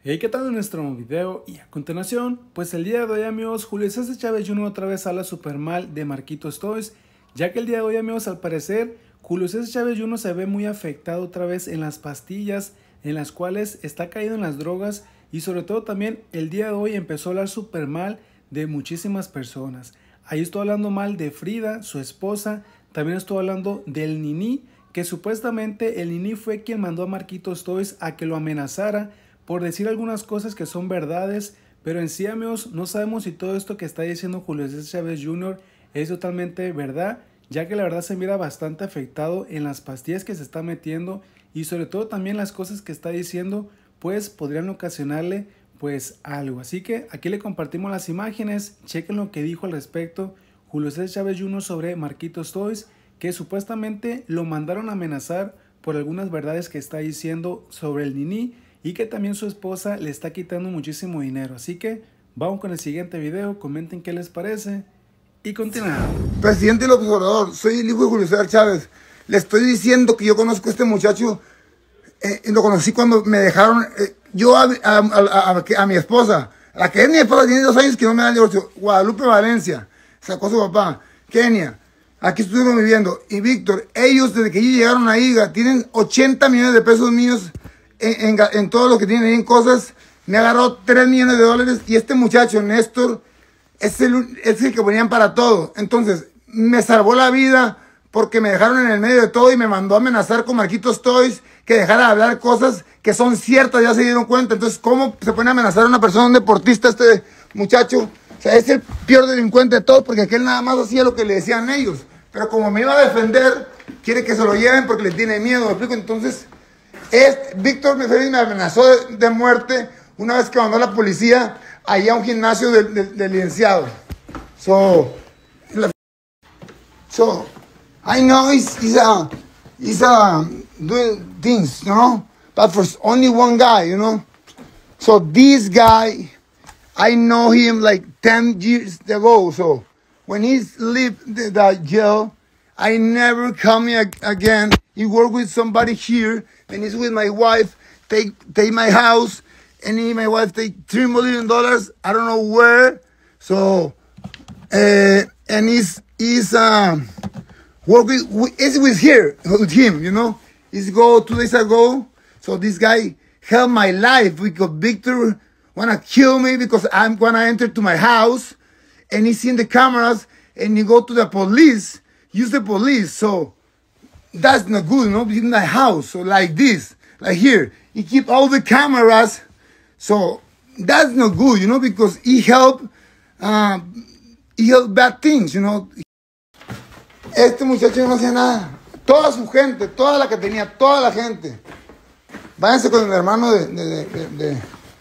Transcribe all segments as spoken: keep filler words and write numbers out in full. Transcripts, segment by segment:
Hey, ¿qué tal en nuestro video? Y a continuación, pues el día de hoy, amigos, Julio César Chávez junior otra vez habla super mal de Marquitos Toys, ya que el día de hoy, amigos, al parecer, Julio César Chávez junior se ve muy afectado otra vez en las pastillas, en las cuales está caído en las drogas, y sobre todo también el día de hoy empezó a hablar super mal de muchísimas personas. Ahí estoy hablando mal de Frida, su esposa, también estoy hablando del Nini, que supuestamente el Nini fue quien mandó a Marquitos Toys a que lo amenazara por decir algunas cosas que son verdades, pero en sí, amigos, no sabemos si todo esto que está diciendo Julio César Chávez junior es totalmente verdad, ya que la verdad se mira bastante afectado en las pastillas que se está metiendo y sobre todo también las cosas que está diciendo pues podrían ocasionarle pues algo. Así que aquí le compartimos las imágenes, chequen lo que dijo al respecto Julio César Chávez junior sobre Marquitos Toys, que supuestamente lo mandaron a amenazar por algunas verdades que está diciendo sobre el Nini, y que también su esposa le está quitando muchísimo dinero. Así que vamos con el siguiente video, comenten qué les parece y continuamos. Presidente López Obrador, soy el hijo de Julio César Chávez. Le estoy diciendo que yo conozco a este muchacho, eh, lo conocí cuando me dejaron, eh, yo a, a, a, a, a mi esposa, la que es mi esposa, tiene dos años que no me da el divorcio, Guadalupe Valencia, sacó a su papá, Kenia, aquí estuvimos viviendo, y Víctor, ellos desde que ellos llegaron a I G A, tienen ochenta millones de pesos míos, En, en, en todo lo que tienen ahí en cosas. Me agarró tres millones de dólares. Y este muchacho, Néstor, es el, es el que ponían para todo. Entonces, me salvó la vida porque me dejaron en el medio de todo y me mandó a amenazar con Marquitos Toys, que dejara de hablar cosas que son ciertas, ya se dieron cuenta. Entonces, ¿cómo se pone a amenazar a una persona, un deportista, este muchacho? O sea, es el peor delincuente de todos, porque aquel nada más hacía lo que le decían ellos. Pero como me iba a defender, quiere que se lo lleven porque le tiene miedo, ¿me explico? Entonces, Es, Víctor Félix me amenazó de, de muerte una vez que mandó a la policía allá a un gimnasio del de, de licenciado. So, la, so, I know he's, he's, uh, he's uh, doing things, you know, but for only one guy, you know. So this guy, I know him like ten years ago. So when he left the, the jail, I never come here again. He worked with somebody here, and he's with my wife. Take take my house, and he, my wife take three million dollars. I don't know where. So, uh, and he's he's um working. Is with here with him, you know. He's go two days ago. So this guy helped my life because Victor wanna kill me because I'm gonna enter to my house, and he's in the cameras, and he go to the police. Use the police, so that's not good, you know, in the house, so like this, like here. He keep all the cameras, so that's not good, you know, because he help, uh, he help bad things, you know. Este muchacho no hacía nada. Toda su gente, toda la que tenía, toda la gente. Váyanse con el hermano de, de, de, de, de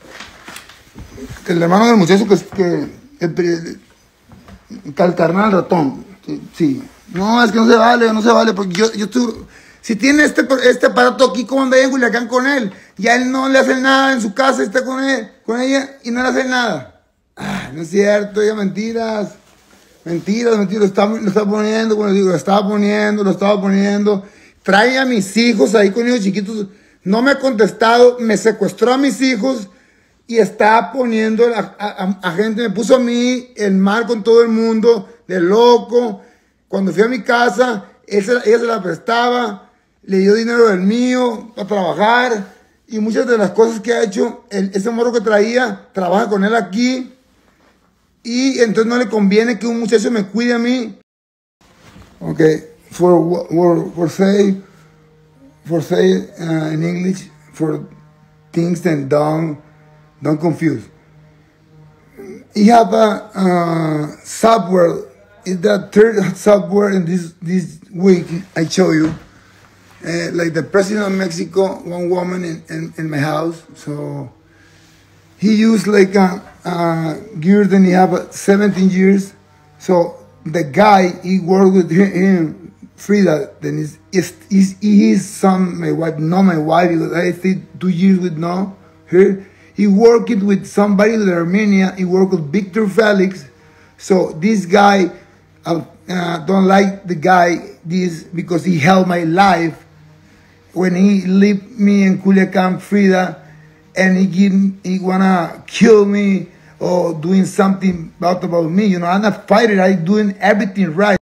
el hermano del muchacho que, que el, el carnal ratón, sí, sí. No, es que no se vale, no se vale, porque yo, yo estoy... Si tiene este, este aparato aquí, ¿cómo anda en Culiacán con él? Y a él no le hacen nada en su casa, está con él, con ella, y no le hacen nada. Ah, no es cierto, ya mentiras. Mentiras, mentiras, lo está, lo está poniendo, como les digo, lo estaba poniendo, lo estaba poniendo. Trae a mis hijos ahí con ellos chiquitos, no me ha contestado, me secuestró a mis hijos y está poniendo a, a, a gente, me puso a mí el mal con todo el mundo, de loco. Cuando fui a mi casa, ella, ella se la prestaba, le dio dinero del mío para trabajar, y muchas de las cosas que ha hecho, el, ese morro que traía, trabaja con él aquí, y entonces no le conviene que un muchacho me cuide a mí. Ok, for, for, for say, for say uh, in English, for things that don't, don't confuse. He have a uh, software. It's the third software in this this week I show you. Uh, like the president of Mexico, one woman in, in, in my house. So he used like a, a gear, then he have seventeen years. So the guy, he worked with him, Frida, then is is is his son, my wife, not my wife, because I stayed two years with no her. He worked with somebody in Armenia, he worked with Victor Felix. So this guy, I uh, don't like the guy this because he helped my life when he left me in Culiacan, Frida, and he give, he wanna kill me or doing something bad about me. You know, I'm not fighting. I'm doing everything right.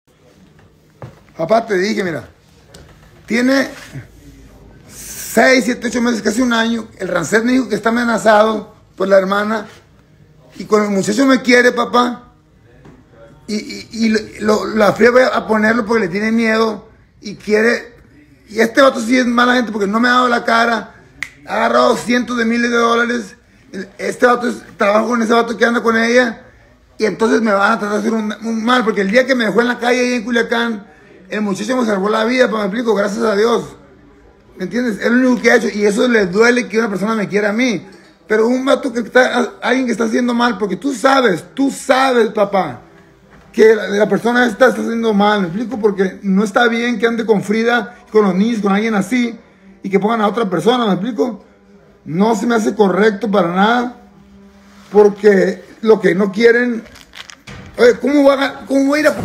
Papá, te dije, mira, tiene seis, siete, ocho meses, casi un año. El Rancés me dijo que está amenazado por la hermana. Y cuando el muchacho me quiere, papá, y, y, y lo, la fría voy a ponerlo porque le tiene miedo y quiere. Y este vato sí es mala gente porque no me ha dado la cara. Ha agarrado cientos de miles de dólares. Este vato es, trabajo con ese vato que anda con ella. Y entonces me van a tratar de hacer un, un mal. Porque el día que me dejó en la calle ahí en Culiacán, el muchacho me salvó la vida, me explico, gracias a Dios. ¿Me entiendes? Es lo único que ha hecho. Y eso les duele que una persona me quiera a mí. Pero un vato que está, alguien que está haciendo mal, porque tú sabes, tú sabes, papá, que la, la persona esta está haciendo mal, ¿me explico? Porque no está bien que ande con Frida, con los niños, con alguien así, y que pongan a otra persona, ¿me explico? No se me hace correcto para nada, porque lo que no quieren... Oye, ¿cómo va a, cómo va a ir a...?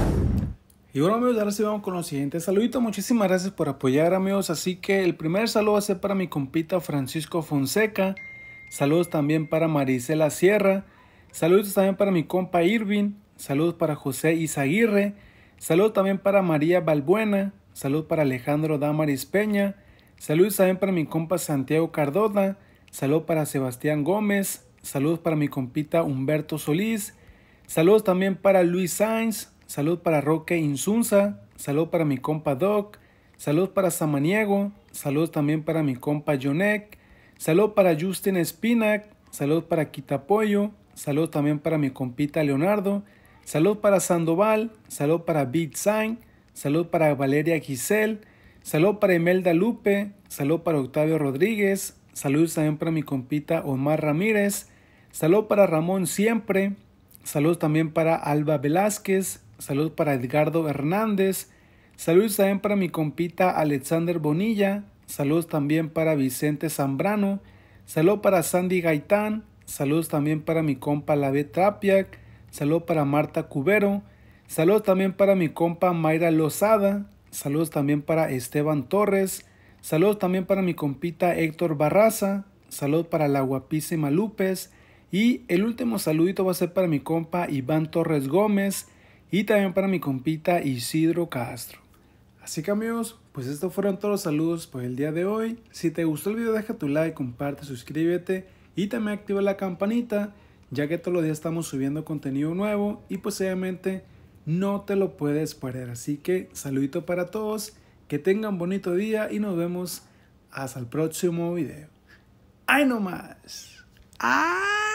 Y bueno, amigos, ahora sí vamos con los siguientes saluditos. Muchísimas gracias por apoyar, amigos. Así que el primer saludo va a ser para mi compita Francisco Fonseca. Saludos también para Marisela Sierra. Saludos también para mi compa Irving. Saludos para José Izaguirre. Saludos también para María Balbuena. Saludos para Alejandro Damaris Peña. Saludos también para mi compa Santiago Cardona. Saludos para Sebastián Gómez. Saludos para mi compita Humberto Solís. Saludos también para Luis Sainz. Saludos para Roque Insunza. Saludos para mi compa Doc. Saludos para Samaniego. Saludos también para mi compa Jonek. Saludos para Justin Spinac. Saludos para Quitapollo. Saludos también para mi compita Leonardo. Saludos para Sandoval. Saludos para Big Sign. Saludos para Valeria Giselle. Saludos para Imelda Lupe. Saludos para Octavio Rodríguez. Saludos también para mi compita Omar Ramírez. Saludos para Ramón Siempre. Saludos también para Alba Velázquez. Saludos para Edgardo Hernández. Saludos también para mi compita Alexander Bonilla. Saludos también para Vicente Zambrano. Saludos para Sandy Gaitán. Saludos también para mi compa Lavet Trapiak. Saludos para Marta Cubero. Saludos también para mi compa Mayra Lozada. Saludos también para Esteban Torres. Saludos también para mi compita Héctor Barraza. Saludos para la guapísima Lupes. Y el último saludito va a ser para mi compa Iván Torres Gómez. Y también para mi compita Isidro Castro. Así que amigos, pues estos fueron todos los saludos por el día de hoy. Si te gustó el video, deja tu like, comparte, suscríbete y también activa la campanita, ya que todos los días estamos subiendo contenido nuevo y pues obviamente no te lo puedes perder. Así que saludito para todos, que tengan bonito día y nos vemos hasta el próximo video. ¡Ay no más! ¡Ah!